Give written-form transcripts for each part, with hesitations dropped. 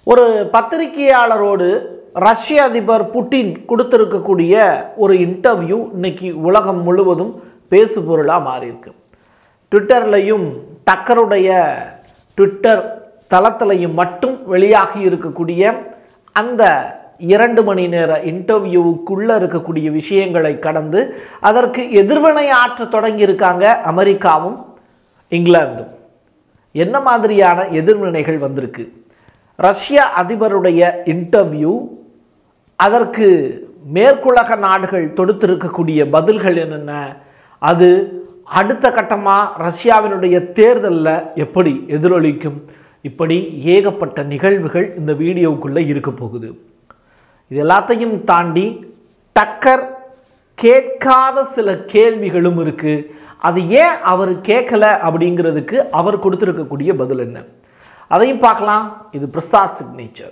ஒரு பத்திரிகையாளரோடு ரஷ்ய அதிபர் புட்டின் கொடுத்திருக்கக்கூடிய ஒரு இன்டர்வியூ இன்னைக்கு உலகம் முழுவதும் பேசுபொருளாக மாறியிருக்கு. ட்விட்டர்லையும் டக்கருடைய ட்விட்டர் தளத்திலையும் மட்டும் வெளியாகி இருக்கக்கூடிய அந்த 2 மணி நேர இன்டர்வியூவுக்குள்ளே இருக்கக்கூடிய விஷயங்களை கடந்து அதற்கு எதிர்வினை ஆற்ற தொடங்கி இருக்காங்க அமெரிக்காவும் இங்கிலாந்தும். என்ன மாதிரியான எதிர்வினைகள் வந்திருக்கு? ரஷ்ய அதிபருடைய இன்டர்வியூ, அதற்கு மேற்குலக நாடுகள் தொடுத்திருக்கக்கூடிய பதில்கள் என்னென்ன, அது அடுத்த கட்டமாக ரஷ்யாவினுடைய தேர்தலில் எப்படி எதிரொலிக்கும், இப்படி ஏகப்பட்ட நிகழ்வுகள் இந்த வீடியோவுக்குள்ளே இருக்க போகுது. இது எல்லாத்தையும் தாண்டி டக்கர் கேட்காத சில கேள்விகளும் இருக்குது. அது ஏன் அவர் கேட்கல அப்படிங்கிறதுக்கு அவர் கொடுத்துருக்கக்கூடிய பதில் என்ன, அதையும் பார்க்கலாம். இது பிரசாத் சிக்னேச்சர்.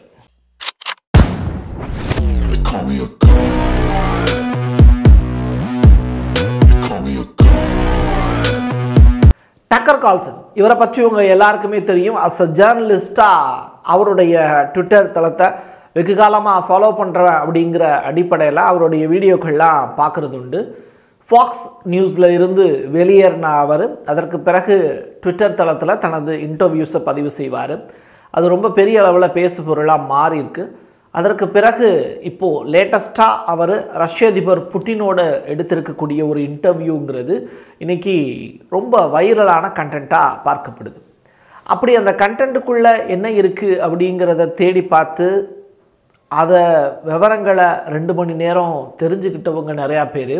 டக்கர் கார்ல்சன் இவரை பற்றி உங்க எல்லாருக்குமே தெரியும். அஸ் அ ஜேர்னலிஸ்டாக அவருடைய ட்விட்டர் தளத்தை வெகு காலமாக ஃபாலோ பண்ணுறேன் அப்படிங்கிற அடிப்படையில் அவருடைய வீடியோக்கள்லாம் பார்க்குறது உண்டு. ஃபாக்ஸ் நியூஸில் இருந்து வெளியேறின அவர் அதற்கு பிறகு ட்விட்டர் தளத்தில் தனது இன்டர்வியூஸை பதிவு செய்வார். அது ரொம்ப பெரிய அளவில் பேசு பொருளாக மாறி இருக்கு. அதற்கு பிறகு இப்போது லேட்டஸ்ட்டாக அவர் ரஷ்ய அதிபர் புட்டினோடு எடுத்திருக்கக்கூடிய ஒரு இன்டர்வியூங்கிறது இன்றைக்கி ரொம்ப வைரலான கண்டென்ட்டாக பார்க்கப்படுது. அப்படி அந்த கண்டென்ட்டுக்குள்ளே என்ன இருக்குது அப்படிங்கிறத தேடி பார்த்து அதை விவரங்களை 2 மணி நேரம் தெரிஞ்சுக்கிட்டவங்க நிறையா பேர்.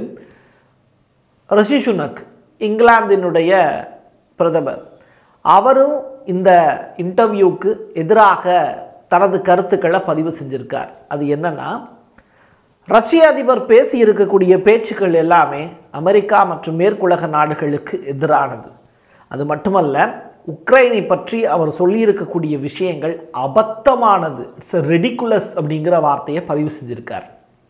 ரிஷி சுனக், இங்கிலாந்தினுடைய பிரதமர், அவரும் இந்த இன்டர்வியூக்கு எதிராக தனது கருத்துக்களை பதிவு செஞ்சிருக்கார். அது என்னன்னா, ரஷ்ய அதிபர் பேசி இருக்கக்கூடிய பேச்சுக்கள் எல்லாமே அமெரிக்கா மற்றும் மேற்குலக நாடுகளுக்கு எதிரானது. அது மட்டுமல்ல, உக்ரைனை பற்றி அவர் சொல்லியிருக்கக்கூடிய விஷயங்கள் அபத்தமானது. இட்ஸ் ரெடிகுலஸ் அப்படிங்கிற வார்த்தையை பதிவு செஞ்சிருக்கார்.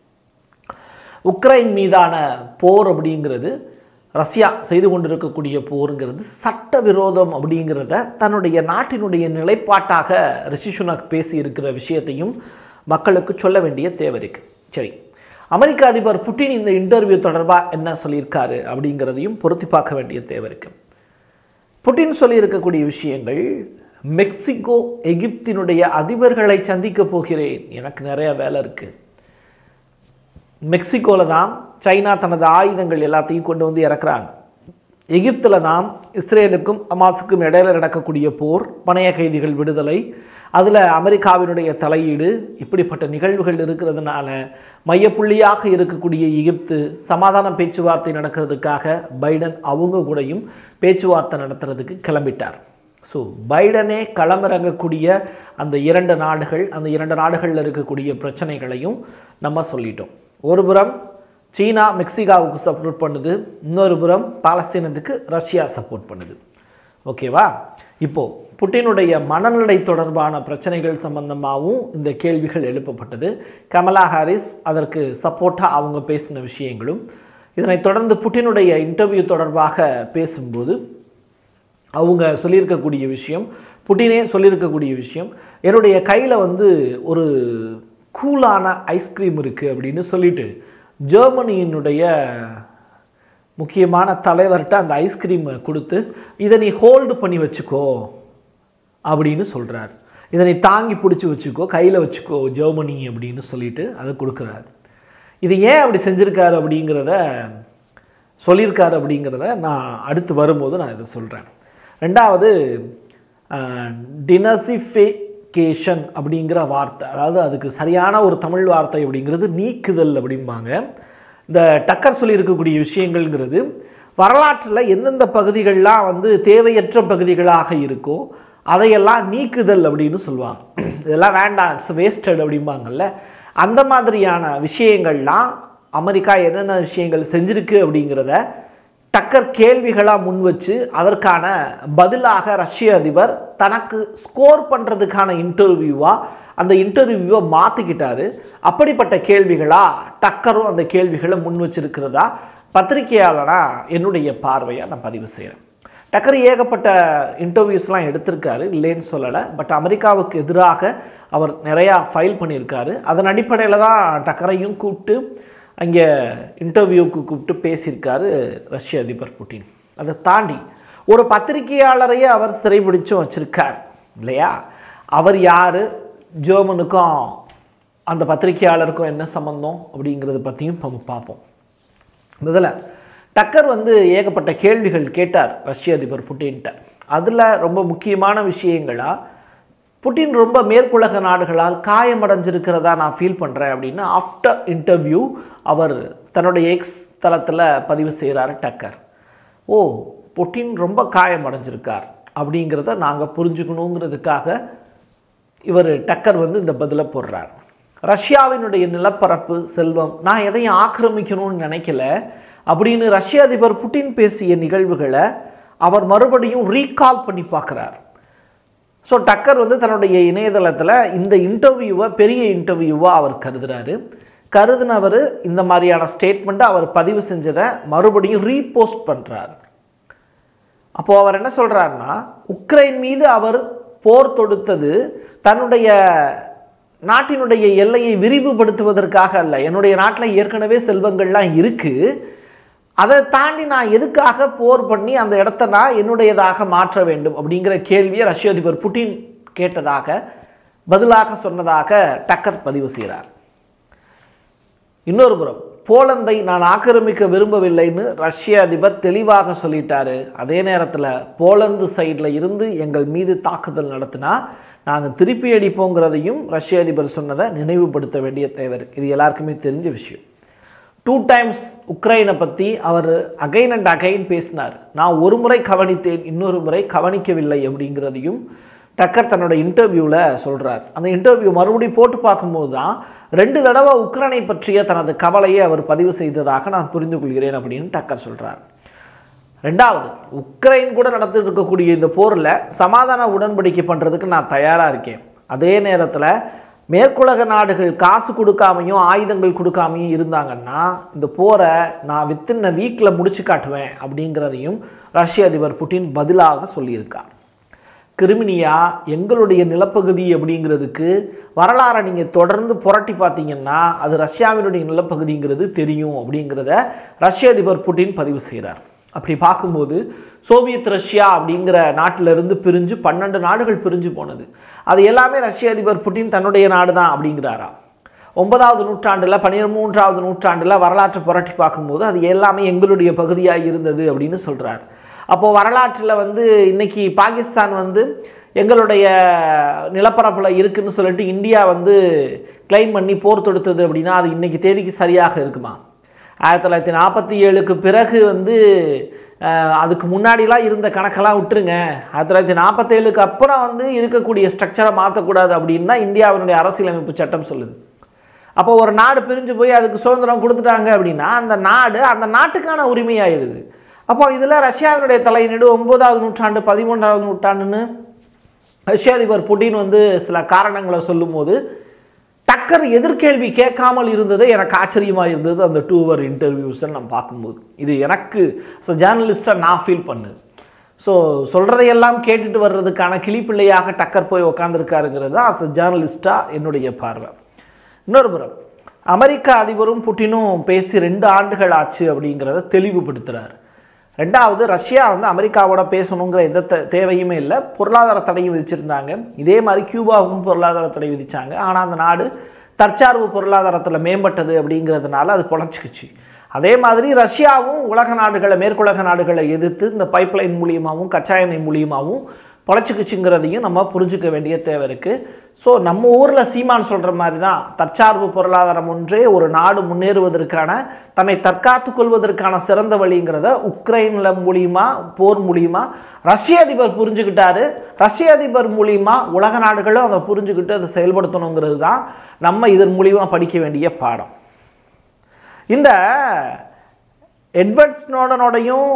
உக்ரைன் மீதான போர் அப்படிங்கிறது, ரஷ்யா செய்து கொண்டிருக்கக்கூடிய போருங்கிறது சட்டவிரோதம் அப்படிங்கிறத தன்னுடைய நாட்டினுடைய நிலைப்பாட்டாக ரிஷி சுனக் பேசி இருக்கிற விஷயத்தையும் மக்களுக்கு சொல்ல வேண்டிய தேவை இருக்கு. சரி, அமெரிக்க அதிபர் புட்டின் இந்த இன்டர்வியூ தொடர்பாக என்ன சொல்லியிருக்காரு அப்படிங்கிறதையும் பொருத்தி பார்க்க வேண்டிய தேவை இருக்கு. புட்டின் சொல்லியிருக்கக்கூடிய விஷயங்கள், மெக்சிகோ எகிப்தினுடைய அதிபர்களை சந்திக்க போகிறேன், எனக்கு நிறைய வேலை இருக்கு. மெக்சிகோவில் தான் சைனா தனது ஆயுதங்கள் எல்லாத்தையும் கொண்டு வந்து இறக்குறாங்க. எகிப்தில் தான் இஸ்ரேலுக்கும் ஹமாஸுக்கும் இடையில நடக்கக்கூடிய போர், பணைய கைதிகள் விடுதலை, அதில் அமெரிக்காவினுடைய தலையீடு, இப்படிப்பட்ட நிகழ்வுகள் இருக்கிறதுனால மையப்புள்ளியாக இருக்கக்கூடிய எகிப்து சமாதான பேச்சுவார்த்தை நடக்கிறதுக்காக பைடன் அவங்க கூடயும் பேச்சுவார்த்தை நடத்துறதுக்கு கிளம்பிட்டார். ஸோ பைடனே களமிறங்கக்கூடிய அந்த 2 நாடுகள், அந்த 2 நாடுகளில் இருக்கக்கூடிய பிரச்சனைகளையும் நம்ம சொல்லிட்டோம். ஒரு புறம் சீனா மெக்சிகாவுக்கு சப்போர்ட் பண்ணுது, இன்னொரு புறம் பாலஸ்தீனத்துக்கு ரஷ்யா சப்போர்ட் பண்ணுது. ஓகேவா? இப்போது புட்டினுடைய மனநிலை தொடர்பான பிரச்சனைகள் சம்பந்தமாகவும் இந்த கேள்விகள் எழுப்பப்பட்டது. கமலா ஹாரிஸ் அதற்கு சப்போர்ட்டாக அவங்க பேசின விஷயங்களும், இதனைத் தொடர்ந்து புட்டினுடைய இன்டர்வியூ தொடர்பாக பேசும்போது அவங்க சொல்லியிருக்கக்கூடிய விஷயம், புட்டினே சொல்லியிருக்கக்கூடிய விஷயம், என்னுடைய கையில் ஒரு கூலான ஐஸ்கிரீம் இருக்குது அப்படின்னு சொல்லிட்டு ஜெர்மனியினுடைய முக்கியமான தலைவர்கிட்ட அந்த ஐஸ்கிரீமை கொடுத்து, இதை நீ ஹோல்டு பண்ணி வச்சுக்கோ அப்படின்னு சொல்கிறார். இதை நீ தாங்கி பிடிச்சி வச்சுக்கோ, கையில் வச்சுக்கோ ஜெர்மனி அப்படின்னு சொல்லிட்டு அதை கொடுக்குறாரு. இது ஏன் அப்படி செஞ்சுருக்காரு அப்படிங்கிறத சொல்லியிருக்காரு அப்படிங்கிறத நான் அடுத்து வரும்போது நான் இதை சொல்கிறேன். ரெண்டாவது, டினசிஃபிகேஷன் அப்படிங்கிற வார்த்தை, அதாவது அதுக்கு சரியான ஒரு தமிழ் வார்த்தை அப்படிங்கிறது நீக்குதல் அப்படிம்பாங்க. இந்த டக்கர் சொல்லியிருக்கக்கூடிய விஷயங்கள்ங்கிறது வரலாற்றில் எந்தெந்த பகுதிகள்லாம் தேவையற்ற பகுதிகளாக இருக்கோ அதையெல்லாம் நீக்குதல் அப்படின்னு சொல்லுவாங்க. இதெல்லாம் வேண்டாம், இட்ஸ் வேஸ்டட் அப்படிம்பாங்கல்ல. அந்த மாதிரியான விஷயங்கள்லாம் அமெரிக்கா என்னென்ன விஷயங்கள் செஞ்சுருக்கு அப்படிங்கிறத டக்கர் கேள்விகளாக முன் வச்சு அதற்கான பதிலாக ரஷ்ய அதிபர் தனக்கு ஸ்கோர் பண்ணுறதுக்கான இன்டர்வியூவாக அந்த இன்டர்வியூவை மாற்றிக்கிட்டாரு. அப்படிப்பட்ட கேள்விகளாக டக்கரும் அந்த கேள்விகளை முன் வச்சிருக்கிறதா பத்திரிகையாளராக என்னுடைய பார்வையை நான் பதிவு செய்கிறேன். டக்கர் ஏகப்பட்ட இன்டர்வியூஸ்லாம் எடுத்திருக்காரு, இல்லைன்னு சொல்லலை. பட் அமெரிக்காவுக்கு எதிராக அவர் நிறையா ஃபைல் பண்ணியிருக்காரு. அதன் அடிப்படையில் தான் டக்கரையும் கூப்பிட்டு அங்கே இன்டர்வியூவுக்கு கூப்பிட்டு பேசியிருக்காரு ரஷ்ய அதிபர் புட்டின். அதை தாண்டி ஒரு பத்திரிகையாளரையே அவர் சிறைபிடிச்சும் வச்சிருக்கார் இல்லையா? அவர் யார், ஜெர்மனுக்கும் அந்த பத்திரிகையாளருக்கும் என்ன சம்பந்தம் அப்படிங்கிறத பற்றியும் நம்ம பார்ப்போம். முதல்ல டக்கர் ஏகப்பட்ட கேள்விகள் கேட்டார் ரஷ்ய அதிபர் புட்டின்கிட்ட. அதில் ரொம்ப முக்கியமான விஷயங்களாக புட்டின் ரொம்ப மேற்குலக நாடுகளால் காயமடைஞ்சிருக்கிறதா நான் ஃபீல் பண்ணுறேன் அப்படின்னு ஆஃப்டர் இன்டர்வியூ அவர் தன்னுடைய எக்ஸ் தளத்தில் பதிவு செய்கிறார் டக்கர். ஓ, புட்டின் ரொம்ப காயமடைஞ்சிருக்கார் அப்படிங்கிறத நாங்கள் புரிஞ்சுக்கணுங்கிறதுக்காக இவர் டக்கர் இந்த பதிலை போடுறார். ரஷ்யாவினுடைய நிலப்பரப்பு செல்வம் நான் எதையும் ஆக்கிரமிக்கணும்னு நினைக்கல அப்படின்னு ரஷ்ய அதிபர் புட்டின் பேசிய நிகழ்வுகளை அவர் மறுபடியும் ரீகால் பண்ணி பார்க்குறார். ஸோ டக்கர் தன்னுடைய இணையதளத்தில் இந்த இன்டர்வியூவை பெரிய இன்டர்வியூவாக அவர் கருதினவர் இந்த மாதிரியான ஸ்டேட்மெண்ட்டை அவர் பதிவு செஞ்சதை மறுபடியும் ரீபோஸ்ட் பண்ணுறார். அப்போது அவர் என்ன சொல்கிறாருன்னா, உக்ரைன் மீது அவர் போர் தொடுத்தது தன்னுடைய நாட்டினுடைய எல்லையை விரிவுபடுத்துவதற்காக அல்ல. என்னுடைய நாட்டில் ஏற்கனவே செல்வங்கள்லாம் இருக்குது, அதை தாண்டி நான் எதுக்காக போர் பண்ணி அந்த இடத்த நான் என்னுடையதாக மாற்ற வேண்டும் அப்படிங்கிற கேள்வியை ரஷ்ய அதிபர் புட்டின் கேட்டதாக பதிலாக சொன்னதாக டக்கர் பதிவு செய்கிறார். இன்னொரு புறம் போலந்தை நான் ஆக்கிரமிக்க விரும்பவில்லைன்னு ரஷ்ய அதிபர் தெளிவாக சொல்லிட்டாரு. அதே நேரத்தில் போலந்து சைடில் இருந்து எங்கள் மீது தாக்குதல் நடத்தினா நாங்கள் திருப்பி அடிப்போங்கிறதையும் ரஷ்ய அதிபர் சொன்னதை நினைவுபடுத்த வேண்டிய தேவை. இது எல்லாருக்குமே தெரிஞ்ச விஷயம். 2 times உக்ரைனை பற்றி அவர் அகைன் அண்ட் அகைன் பேசினார். நான் ஒரு முறை கவனித்தேன், இன்னொரு முறை கவனிக்கவில்லை அப்படிங்கிறதையும் டக்கர் தன்னோட இன்டர்வியூவில் சொல்கிறார். அந்த இன்டர்வியூ மறுபடியும் போட்டு பார்க்கும்போது தான் 2 தடவை உக்ரைனை பற்றிய தனது கவலையை அவர் பதிவு செய்ததாக நான் புரிந்து கொள்கிறேன் அப்படின்னு டக்கர் சொல்கிறார். ரெண்டாவது, உக்ரைன் கூட நடத்திட்டு இருக்கக்கூடிய இந்த போரில் சமாதான உடன்படிக்கை பண்ணுறதுக்கு நான் தயாராக இருக்கேன். அதே நேரத்தில் மேற்குலக நாடுகள் காசு கொடுக்காமையும் ஆயுதங்கள் கொடுக்காமையும் இருந்தாங்கன்னா இந்த போரை நான் வித்தின் வீக்கில் முடிச்சு காட்டுவேன் அப்படிங்கிறதையும் ரஷ்ய அதிபர் புட்டின் பதிலாக சொல்லியிருக்கார். கிரிமினியா எங்களுடைய நிலப்பகுதி அப்படிங்கிறதுக்கு வரலாறை நீங்கள் தொடர்ந்து புரட்டி பார்த்தீங்கன்னா அது ரஷ்யாவினுடைய நிலப்பகுதிங்கிறது தெரியும் அப்படிங்கிறத ரஷ்ய அதிபர் புட்டின் பதிவு செய்கிறார். அப்படி பார்க்கும்போது சோவியத் ரஷ்யா அப்படிங்கிற நாட்டிலிருந்து பிரிஞ்சு 12 நாடுகள் பிரிஞ்சு போனது. அது எல்லாமே ரஷ்ய அதிபர் புட்டின் தன்னுடைய நாடு தான் அப்படிங்கிறாரா. 9வது நூற்றாண்டில் 13வது நூற்றாண்டில் வரலாற்றை புரட்டி பார்க்கும்போது அது எல்லாமே எங்களுடைய பகுதியாக இருந்தது அப்படின்னு சொல்கிறார். அப்போது வரலாற்றில் இன்னைக்கு பாகிஸ்தான் எங்களுடைய நிலப்பரப்பில் இருக்குதுன்னு சொல்லிட்டு இந்தியா கிளைம் பண்ணி போர் தொடுத்தது அப்படின்னா அது இன்றைக்கி தேதிக்கு சரியாக இருக்குமா? 1947க்கு பிறகு அதுக்கு முன்னாடிலாம் இருந்த கணக்கெல்லாம் விட்டுருங்க. 1947க்கு அப்புறம் இருக்கக்கூடிய ஸ்ட்ரக்சரை மாற்றக்கூடாது அப்படின்னு தான் இந்தியாவினுடைய அரசியலமைப்பு சட்டம் சொல்லுது. அப்போ ஒரு நாடு பிரிஞ்சு போய் அதுக்கு சுதந்திரம் கொடுத்துட்டாங்க அப்படின்னா அந்த நாடு அந்த நாட்டுக்கான உரிமையாயிருது. அப்போ இதில் ரஷ்யாவினுடைய தலையீடு 9வது நூற்றாண்டு 13வது நூற்றாண்டுன்னு ரஷ்ய அதிபர் புட்டின் சில காரணங்களை சொல்லும்போது டக்கர் எதிர்கேள்வி கேட்காமல் இருந்தது எனக்கு ஆச்சரியமாக இருந்தது. அந்த 2 hour இன்டர்வியூஸை நம்ம பார்க்கும்போது இது எனக்கு ஜேர்னலிஸ்டாக நான் ஃபீல் பண்ணுது. ஸோ சொல்கிறதையெல்லாம் கேட்டுட்டு வர்றதுக்கான கிளிப்பிள்ளையாக டக்கர் போய் உக்காந்துருக்காருங்கிறது தான் ஜேர்னலிஸ்டாக என்னுடைய பார்வை. இன்னொரு புறம் அமெரிக்க அதிபரும் புட்டினும் பேசி 2 ஆண்டுகள் ஆச்சு அப்படிங்கிறத தெளிவுபடுத்துகிறார். ரெண்டாவது, ரஷ்யா அமெரிக்காவோட பேசணுங்கிற எந்த தேவையுமே இல்லை, பொருளாதார தடையும் விதிச்சிருந்தாங்க. இதே மாதிரி கியூபாவுக்கும் பொருளாதார தடை விதித்தாங்க. ஆனால் அந்த நாடு தற்சார்பு பொருளாதாரத்தில் மேம்பட்டது அப்படிங்கிறதுனால அது பொழைச்சிக்கிச்சு. அதே மாதிரி ரஷ்யாவும் உலக நாடுகளை மேற்குலக நாடுகளை எதிர்த்து இந்த பைப்லைன் மூலியமாகவும் கச்சா எண்ணெய் மூலியமாகவும் பொழைச்சிக்கிச்சுங்கிறதையும் நம்ம புரிஞ்சுக்க வேண்டிய தேவை இருக்குது. ஸோ நம்ம ஊரில் சீமான் சொல்கிற மாதிரி தான் தற்சார்பு பொருளாதாரம் ஒன்றே ஒரு நாடு முன்னேறுவதற்கான தன்னை தற்காத்து கொள்வதற்கான சிறந்த வழிங்கிறத உக்ரைனில் மூலியமா போர் மூலியமா ரஷ்ய அதிபர் புரிஞ்சுக்கிட்டாரு. ரஷ்ய அதிபர் மூலியமா உலக நாடுகளும் அதை புரிஞ்சுக்கிட்டு அதை செயல்படுத்தணுங்கிறது தான் நம்ம இதன் மூலியமாக படிக்க வேண்டிய பாடம். இந்த எட்வர்ட் ஸ்னோடனோடையும்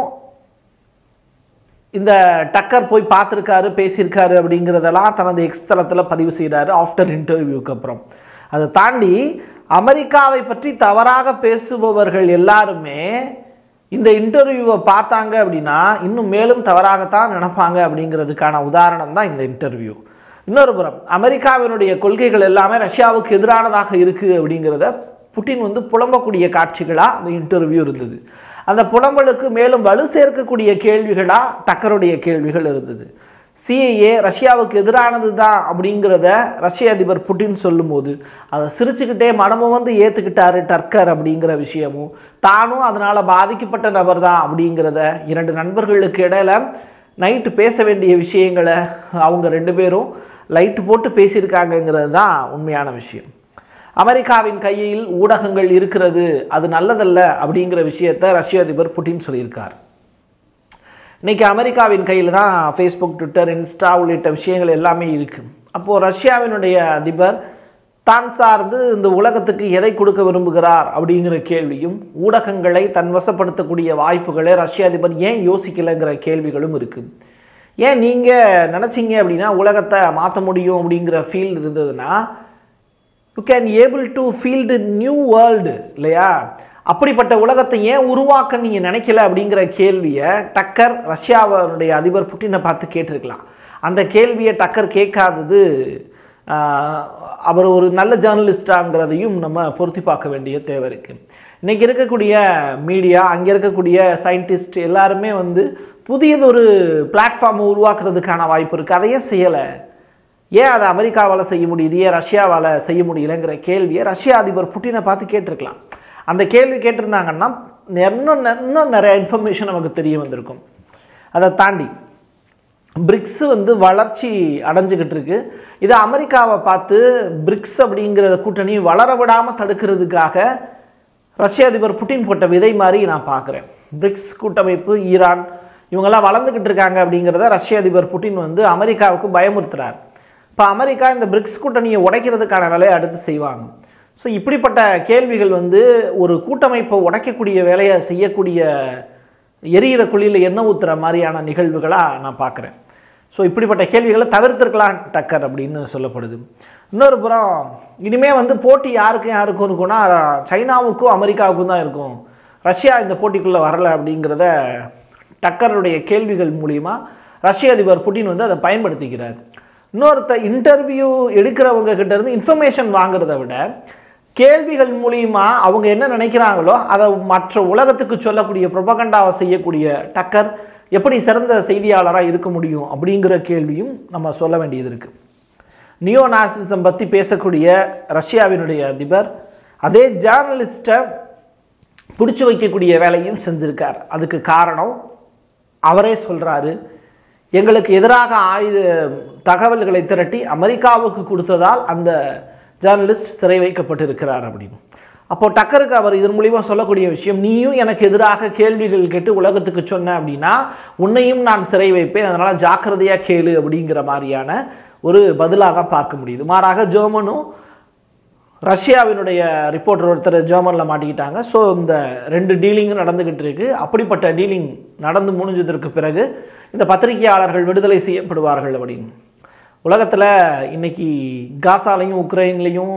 இந்த டக்கர் போய் பார்த்துருக்காரு, பேசியிருக்காரு அப்படிங்கிறதெல்லாம் தனது எக்ஸ் தளத்தில் பதிவு செய்கிறாரு ஆஃப்டர் இன்டர்வியூக்கு அப்புறம். அதை தாண்டி அமெரிக்காவை பற்றி தவறாக பேசுபவர்கள் எல்லாருமே இந்த இன்டர்வியூவை பார்த்தாங்க அப்படின்னா இன்னும் மேலும் தவறாகத்தான் நினைப்பாங்க அப்படிங்கிறதுக்கான உதாரணம் தான் இந்த இன்டர்வியூ. இன்னொரு புறம் அமெரிக்காவினுடைய கொள்கைகள் எல்லாமே ரஷ்யாவுக்கு எதிரானதாக இருக்குது அப்படிங்கிறத புட்டின் வந்து புலம்பக்கூடிய காட்சிகளாக அந்த இன்டர்வியூ இருந்தது. அந்த புலம்பலுக்கு மேலும் வலு சேர்க்கக்கூடிய கேள்விகளாக டக்கருடைய கேள்விகள் இருந்தது. சிஏஏ ரஷ்யாவுக்கு எதிரானது தான் அப்படிங்கிறத ரஷ்ய அதிபர் புட்டின் சொல்லும்போது அதை சிரிச்சுக்கிட்டே மனமும் வந்து ஏற்றுக்கிட்டாரு டக்கர் அப்படிங்கிற விஷயமும், தானும் அதனால் பாதிக்கப்பட்ட நபர் தான் அப்படிங்கிறத, இரண்டு நண்பர்களுக்கு இடையில நைட்டு பேச வேண்டிய விஷயங்களை அவங்க ரெண்டு பேரும் லைட்டு போட்டு பேசியிருக்காங்கங்கிறது தான் உண்மையான விஷயம். அமெரிக்காவின் கையில் ஊடகங்கள் இருக்கிறது, அது நல்லதல்ல அப்படிங்கிற விஷயத்தை ரஷ்ய அதிபர் புட்டின் சொல்லியிருக்கார். இன்றைக்கி அமெரிக்காவின் கையில் தான் ஃபேஸ்புக், ட்விட்டர், இன்ஸ்டா உள்ளிட்ட விஷயங்கள் எல்லாமே இருக்குது. அப்போது ரஷ்யாவினுடைய அதிபர் தான் சார்ந்து இந்த உலகத்துக்கு எதை கொடுக்க விரும்புகிறார் அப்படிங்கிற கேள்வியும், ஊடகங்களை தன் வசப்படுத்தக்கூடிய வாய்ப்புகளை ரஷ்ய அதிபர் ஏன் யோசிக்கலைங்கிற கேள்விகளும் இருக்குது. ஏன் நீங்கள் நினச்சிங்க அப்படின்னா உலகத்தை மாற்ற முடியும் அப்படிங்கிற ஃபீல் இருந்ததுன்னா you can able to feel new world இல்லையா? அப்படிப்பட்ட உலகத்தை ஏன் உருவாக்க நீங்கள் நினைக்கல அப்படிங்கிற கேள்வியை டக்கர் ரஷ்யாவுடைய அதிபர் புட்டினை பார்த்து கேட்டிருக்கலாம். அந்த கேள்வியை டக்கர் கேட்காதது அவர் ஒரு நல்ல ஜேர்னலிஸ்டாங்கிறதையும் நம்ம பொருத்தி பார்க்க வேண்டிய தேவை இருக்குது. இன்றைக்கி இருக்கக்கூடிய மீடியா, அங்கே இருக்கக்கூடிய சயின்டிஸ்ட் எல்லாருமே வந்து புதியதொரு பிளாட்ஃபார்மை உருவாக்குறதுக்கான வாய்ப்பு இருக்குது. அதையே செய்யலை. ஏன் அதை அமெரிக்காவால் செய்ய முடியுது, ஏன் ரஷ்யாவால் செய்ய முடியலைங்கிற கேள்வியை ரஷ்ய அதிபர் புட்டினை பார்த்து கேட்டிருக்கலாம். அந்த கேள்வி கேட்டிருந்தாங்கன்னா இன்னும் நிறைய இன்ஃபர்மேஷன் நமக்கு தெரிய வந்திருக்கும். அதை தாண்டி பிரிக்ஸ் வந்து வளர்ச்சி அடைஞ்சிக்கிட்டு இருக்கு. இது அமெரிக்காவை பார்த்து பிரிக்ஸ் அப்படிங்கிற கூட்டணி வளர விடாமல் தடுக்கிறதுக்காக ரஷ்ய அதிபர் புட்டின் போட்ட விதை மாதிரி நான் பார்க்குறேன். பிரிக்ஸ் கூட்டமைப்பு, ஈரான் இவங்கெல்லாம் வளர்ந்துக்கிட்டு இருக்காங்க அப்படிங்கிறத ரஷ்ய அதிபர் புட்டின் வந்து அமெரிக்காவுக்கு பயமுறுத்துறார். இப்போ அமெரிக்கா இந்த பிரிக்ஸ் கூட்டணியை உடைக்கிறதுக்கான வேலையை அடுத்து செய்வாங்க. ஸோ இப்படிப்பட்ட கேள்விகள் வந்து ஒரு கூட்டமைப்பை உடைக்கக்கூடிய வேலையை செய்யக்கூடிய எரியிற குழியில் எண்ணெய் ஊற்றுற மாதிரியான நிகழ்வுகளாக நான் பார்க்குறேன். ஸோ இப்படிப்பட்ட கேள்விகளை தவிர்த்திருக்கலாம் டக்கர் அப்படின்னு சொல்லப்படுது. இன்னொரு புறம் இனிமேல் வந்து போட்டி யாருக்கும் இருக்கும்னா சைனாவுக்கும் அமெரிக்காவுக்கும் தான் இருக்கும். ரஷ்யா இந்த போட்டிக்குள்ளே வரலை அப்படிங்கிறத டக்கருடைய கேள்விகள் மூலிமா ரஷ்ய அதிபர் புட்டின் வந்து அதை பயன்படுத்திக்கிறார். இன்னொருத்த இன்டர்வியூ எடுக்கிறவங்க கிட்ட இருந்து இன்ஃபர்மேஷன் வாங்குறத விட கேள்விகள் மூலிமா அவங்க என்ன நினைக்கிறாங்களோ அதை மற்ற உலகத்துக்கு சொல்லக்கூடிய ப்ரொபகண்டாவை செய்யக்கூடிய டக்கர் எப்படி சிறந்த செய்தியாளராக இருக்க முடியும் அப்படிங்கிற கேள்வியும் நம்ம சொல்ல வேண்டியது இருக்குது. நியோ நாசிசம் பற்றி பேசக்கூடிய ரஷ்யாவினுடைய அதிபர் அதே ஜேர்னலிஸ்ட்டை பிடிச்சி வைக்கக்கூடிய வேலையும் செஞ்சுருக்கார். அதுக்கு காரணம் அவரே சொல்கிறாரு, எங்களுக்கு எதிராக தகவல்களை திரட்டி அமெரிக்காவுக்கு கொடுத்ததால் அந்த ஜேர்னலிஸ்ட் சிறை வைக்கப்பட்டிருக்கிறார் அப்படின்னு. அப்போது டக்கருக்கு அவர் இதன் மூலிமா சொல்லக்கூடிய விஷயம், நீயும் எனக்கு எதிராக கேள்விகள் கேட்டு உலகத்துக்கு சொன்ன அப்படின்னா உன்னையும் நான் சிறை வைப்பேன், அதனால் ஜாக்கிரதையாக கேளு அப்படிங்கிற மாதிரியான ஒரு பதிலாக பார்க்க முடியுது. மாறாக ஜெர்மனும் ரஷ்யாவினுடைய ரிப்போர்ட்டர் ஒருத்தர் ஜெர்மனில் மாட்டிக்கிட்டாங்க. ஸோ இந்த ரெண்டு டீலிங்கும் நடந்துக்கிட்டு இருக்கு. அப்படிப்பட்ட டீலிங் நடந்து முடிஞ்சதற்கு பிறகு இந்த பத்திரிகையாளர்கள் விடுதலை செய்யப்படுவார்கள் அப்படின்னு. உலகத்தில் இன்றைக்கி காசாலையும் உக்ரைன்லேயும்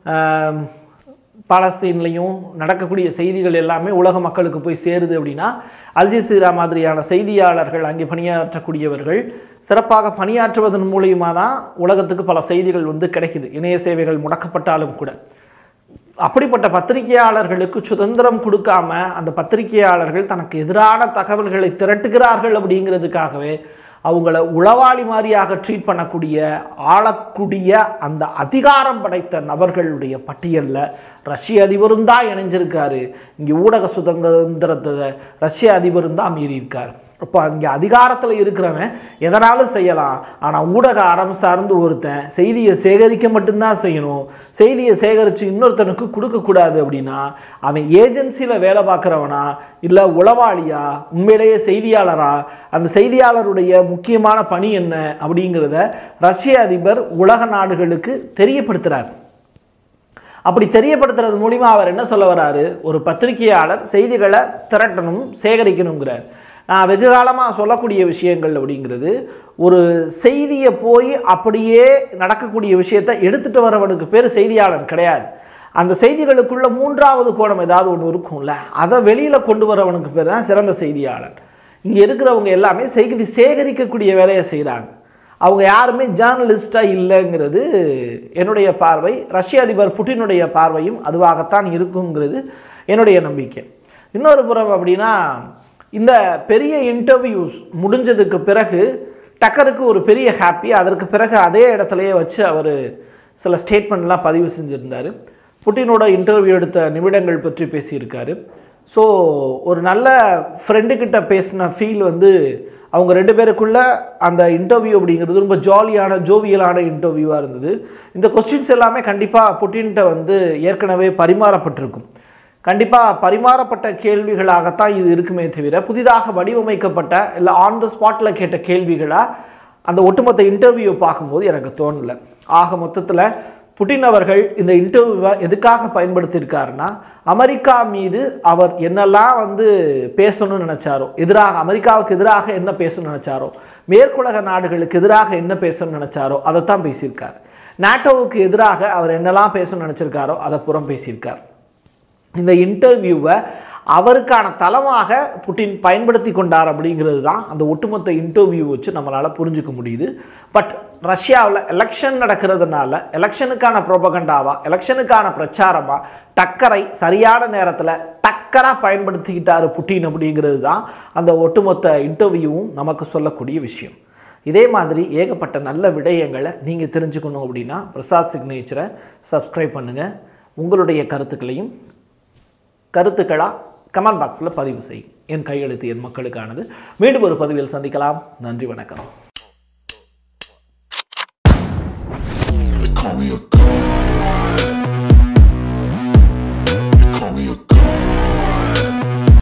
பாலஸ்தீன்லையும் நடக்கக்கூடிய செய்திகள் எல்லாமே உலக மக்களுக்கு போய் சேருது அப்படின்னா அல்ஜசீரா மாதிரியான செய்தியாளர்கள், அங்கே பணியாற்றக்கூடியவர்கள் சிறப்பாக பணியாற்றுவதன் மூலியமாக தான் உலகத்துக்கு பல செய்திகள் வந்து கிடைக்குது, இணைய சேவைகள் முடக்கப்பட்டாலும் கூட. அப்படிப்பட்ட பத்திரிகையாளர்களுக்கு சுதந்திரம் கொடுக்காம அந்த பத்திரிகையாளர்கள் தனக்கு எதிரான தகவல்களை திரட்டுகிறார்கள் அப்படிங்கிறதுக்காகவே அவங்கள உளவாளி மாதிரியாக ட்ரீட் பண்ணக்கூடிய ஆளக்கூடிய அந்த அதிகாரம் படைத்த நபர்களுடைய பட்டியலில் ரஷ்ய அதிபரும் தான் இணைஞ்சிருக்காரு. இங்கே ஊடக சுதந்திரத்தை ரஷ்ய அதிபரும் தான் மீறியிருக்கார். இப்போ அங்கே அதிகாரத்தில் இருக்கிறவன் எதனாலும் செய்யலாம். ஆனால் ஊடக அறம் சார்ந்து ஒருத்தன் செய்தியை சேகரிக்க மட்டும்தான் செய்யணும், செய்தியை சேகரித்து இன்னொருத்தனுக்கு கொடுக்கக்கூடாது அப்படின்னா அவன் ஏஜென்சியில் வேலை பார்க்குறவனா இல்லை உளவாளியா, உண்மையிலேயே செய்தியாளரா, அந்த செய்தியாளருடைய முக்கியமான பணி என்ன அப்படிங்கிறத ரஷ்ய அதிபர் உலக நாடுகளுக்கு தெரியப்படுத்துகிறார். அப்படி தெரியப்படுத்துறது மூலிமா அவர் என்ன சொல்ல வர்றாரு, ஒரு பத்திரிகையாளர் செய்திகளை திரட்டணும், சேகரிக்கணுங்கிறார். நான் வெகு காலமாக சொல்லக்கூடிய விஷயங்கள் அப்படிங்கிறது, ஒரு செய்தியை போய் அப்படியே நடக்கக்கூடிய விஷயத்தை எடுத்துகிட்டு வரவனுக்கு பேர் செய்தியாளன் கிடையாது. அந்த செய்திகளுக்குள்ள மூன்றாவது கோணம் ஏதாவது ஒன்று இருக்கும்ல, அதை வெளியில் கொண்டு வரவனுக்கு பேர் தான் சிறந்த செய்தியாளன். இங்கே இருக்கிறவங்க எல்லாமே செய்தி சேகரிக்கக்கூடிய வேலையை செய்கிறாங்க. அவங்க யாருமே ஜேர்னலிஸ்டாக இல்லைங்கிறது என்னுடைய பார்வை. ரஷ்ய அதிபர் புட்டினுடைய பார்வையும் அதுவாகத்தான் இருக்குங்கிறது என்னுடைய நம்பிக்கை. இன்னொரு புறம் அப்படின்னா, இந்த பெரிய இன்டர்வியூஸ் முடிஞ்சதுக்கு பிறகு டக்கருக்கு ஒரு பெரிய ஹாப்பி. அதற்கு பிறகு அதே இடத்துலையே வச்சு அவர் சில ஸ்டேட்மெண்ட்லாம் பதிவு செஞ்சுருந்தார். புட்டினோட இன்டர்வியூ எடுத்த நிமிடங்கள் பற்றி பேசியிருக்காரு. ஸோ ஒரு நல்ல ஃப்ரெண்டுக்கிட்ட பேசின ஃபீல் அவங்க 2 பேருக்குள்ள அந்த இன்டர்வியூ அப்படிங்கிறது ரொம்ப ஜோவியலான இன்டர்வியூவாக இருந்தது. இந்த கொஸ்டின்ஸ் எல்லாமே கண்டிப்பாக புட்டின்கிட்ட ஏற்கனவே பரிமாறப்பட்டிருக்கும். கண்டிப்பாக பரிமாறப்பட்ட கேள்விகளாகத்தான் இது இருக்குமே தவிர புதிதாக வடிவமைக்கப்பட்ட இல்லை ஆன் த ஸ்பாட்டில் கேட்ட கேள்விகளாக அந்த ஒட்டுமொத்த இன்டர்வியூ பார்க்கும்போது எனக்கு தோணலை. ஆக மொத்தத்தில் புட்டின் அவர்கள் இந்த இன்டர்வியூவை எதுக்காக பயன்படுத்தியிருக்காருன்னா, அமெரிக்கா மீது அவர் என்னெல்லாம் பேசணும்னு நினச்சாரோ, அமெரிக்காவுக்கு எதிராக என்ன பேசணும்னு நினச்சாரோ, மேற்குலக நாடுகளுக்கு எதிராக என்ன பேசணும்னு நினச்சாரோ அதைத்தான் பேசியிருக்கார். நாட்டோவுக்கு எதிராக அவர் என்னெல்லாம் பேசணும்னு நினச்சிருக்காரோ அதை புறம் பேசியிருக்கார். இந்த இன்டர்வியூவை அவருக்கான தளமாக புட்டின் பயன்படுத்தி கொண்டார் அப்படிங்கிறது தான் அந்த ஒட்டுமொத்த இன்டர்வியூ வச்சு நம்மளால் புரிஞ்சுக்க முடியுது. பட் ரஷ்யாவில் எலெக்ஷன் நடக்கிறதுனால எலெக்ஷனுக்கான ப்ரோபகண்டாவா, எலெக்ஷனுக்கான பிரச்சாரமா டக்கரை சரியான நேரத்தில் டக்கராக பயன்படுத்திக்கிட்டார் புட்டின் அப்படிங்கிறது தான் அந்த ஒட்டுமொத்த இன்டர்வியூவும் நமக்கு சொல்லக்கூடிய விஷயம். இதே மாதிரி ஏகப்பட்ட நல்ல விடயங்களை நீங்கள் தெரிஞ்சுக்கணும் அப்படின்னா பிரசாத் சிக்னேச்சரை சப்ஸ்கிரைப் பண்ணுங்கள். உங்களுடைய கருத்துக்களாக கமெண்ட் பாக்ஸில் பதிவு செய்யும். என் கையெழுத்து என் மக்களுக்கானது. மீண்டும் ஒரு பதிவில் சந்திக்கலாம். நன்றி, வணக்கம்.